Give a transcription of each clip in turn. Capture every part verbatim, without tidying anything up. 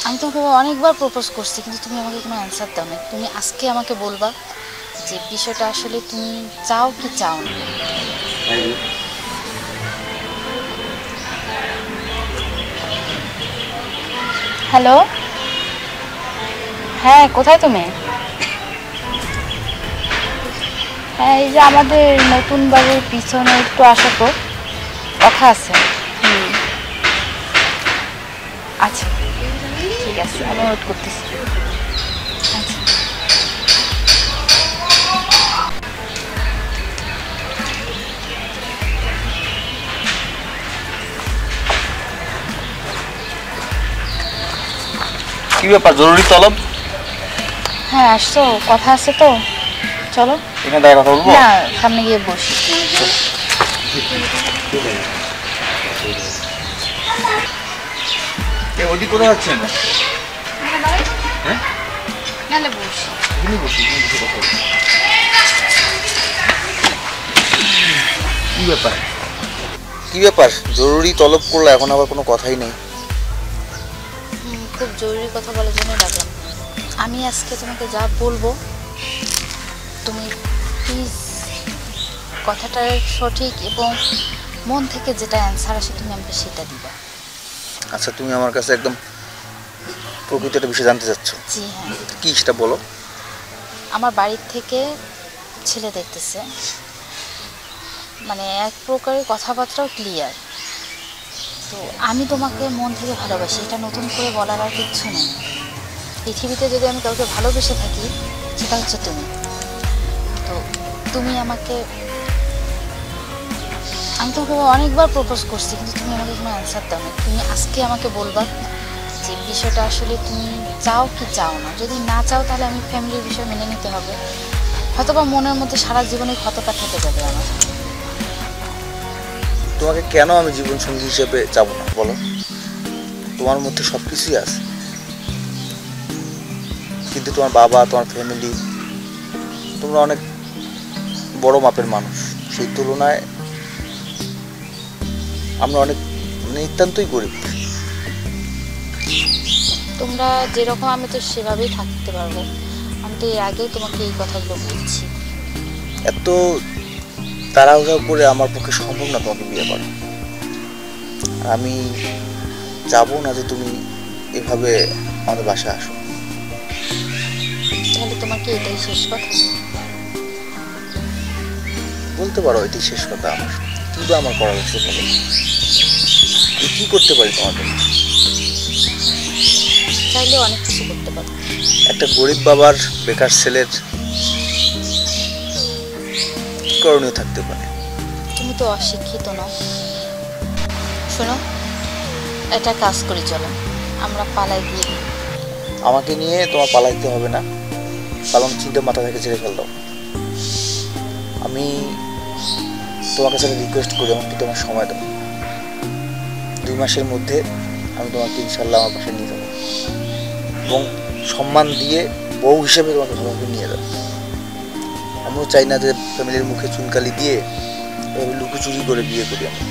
আমি তোমাকে অনেকবার প্রপোজ করছি, কিন্তু তুমি আমাকে কোনো অ্যান্সার দাও না। তুমি আজকে আমাকে বলবা যে বিষয়টা আসলে তুমি চাও কি চাও না। হ্যালো, হ্যাঁ কোথায় তুমি? হ্যাঁ, এই যে আমাদের নতুন বাড়ির পিছনে একটু আসো তো, কথা আছে। হুম, আচ্ছা ঠিক আছে, আমি ওয়েট করতেছি। আচ্ছা, কি ব্যাপার, জরুরি তলব? হ্যাঁ আসছো, কথা আছে তো, চলো। এখানে দাঁড়িয়ে কথা বলবো? না, সামনে গিয়ে বসি। ওদিক কোথায় যাচ্ছেন? হ্যাঁ, নাহলে বসি। এখানে বসি, এখানে বসে কথা বলবো। কি ব্যাপার কি ব্যাপার জরুরি তলব করলো, এখন আবার কোনো কথাই নেই? হুম, খুব জরুরি কথা বলার জন্য ডাকলাম। আমি আজকে তোমাকে যা বলবো, তুমি প্লিজ কথাটার সঠিক এবং মন থেকে যেটা অ্যান্সার আসে তুমি আমাকে সেটা দিবা। আচ্ছা, তুমি আমার কাছে একদম প্রকৃত একটা বিষয় জানতে চাচ্ছ? জি হ্যাঁ। কি সেটা বলো। আমার বাড়ির থেকে ছেলে দেখতেছে, মানে এক প্রকারের কথাবার্তাও ক্লিয়ার। তো আমি তোমাকে মন থেকে ভালোবাসি, এটা নতুন করে বলার আর কিচ্ছু নেই। পৃথিবীতে যদি আমি কাউকে ভালোবেসে থাকি, সেটা হচ্ছে তুমি। তো তুমি আমাকে, আমি তোমাকে অনেকবার প্রপোজ করছি, কিন্তু তুমি আমাকে কোনো অ্যান্সার দাও না। তুমি আজকে আমাকে বলবা যে বিষয়টা আসলে তুমি চাও কি চাও না। যদি না চাও তাহলে আমি ফ্যামিলির বিষয় মেনে নিতে হবে, হয়তোবা মনের মধ্যে সারা জীবনের ক্ষতটা থেকে যাবে আমার। তোমাকে কেন আমি জীবন সঙ্গী হিসেবে যাব না বলো? তোমার মধ্যে সব কিছুই আছে, কিন্তু তোমার বাবা, তোমার ফ্যামিলি, তোমরা অনেক বড় মাপের মানুষ। সেই তুলনায় আমরা অনেক নিতান্তই গরিব। তোমরা যেরকম, আমি তো সেভাবেই থাকতে পারবো। আমি তো এর আগেও তোমাকে এই কথাগুলো বলছি। এত তাড়াহুড়া করে আমার পক্ষে সম্ভব না তোমাকে বিয়ে করা। আমি যাবো না যে তুমি এভাবে আমাদের বাসায় আসো। তাহলে তোমার কি এটাই শেষ কথা? বলতে পারো এটাই শেষ কথা আমার, কিন্তু আমার করা হচ্ছে বলো, আমি কি করতে পারি তোমার জন্য? চাইলে অনেক কিছু করতে পারো। একটা গরিব বাবার বেকার ছেলের কি করণীয় থাকতে পারে? তুমি তো অশিক্ষিত নও। শোনো, একটা কাজ করি, চলো আমরা পালাই গিয়ে দিই। আমাকে নিয়ে তোমার পালাইতে হবে না, পালন চিন্তা মাথা থেকে ছেড়ে ফেল দাও। আমি তোমার কাছে রিকোয়েস্ট করি, আমাকে তোমার সময় দাও। দুই মাসের মধ্যে আমি তোমাকে ইনশাল্লাহ আমার বাসায় নিয়ে যাবো, এবং সম্মান দিয়ে বউ হিসেবে তোমাকে ভালোভাবে নিয়ে যাবো। আমিও চাই না যে ফ্যামিলির মুখে চুনকালি দিয়ে এভাবে লুকোচুরি করে বিয়ে করি আমরা।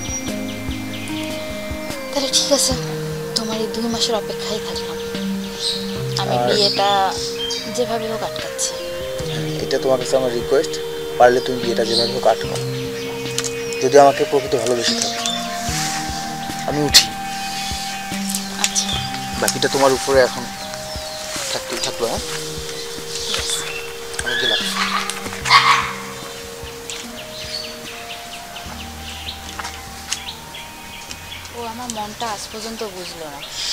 তাহলে ঠিক আছে, তোমার এই দুই মাসের অপেক্ষায় থাকলাম। আমি আর বিয়েটা যেভাবে হোক আটকাচ্ছি। এটা তোমার কাছে আমার রিকোয়েস্ট, পারলে তুমি বিয়েটা যেভাবে হোক আটকাও। যদি আমাকে প্রকৃত ভালোবেসে থাকো, আমি উঠি। আচ্ছা, বাকিটা তোমার উপরে এখন থাকতেই থাকলো। হ্যাঁ, ঠিক আছে। আমি গেলাম। ও আমার মনটা আজ পর্যন্ত বুঝলো না।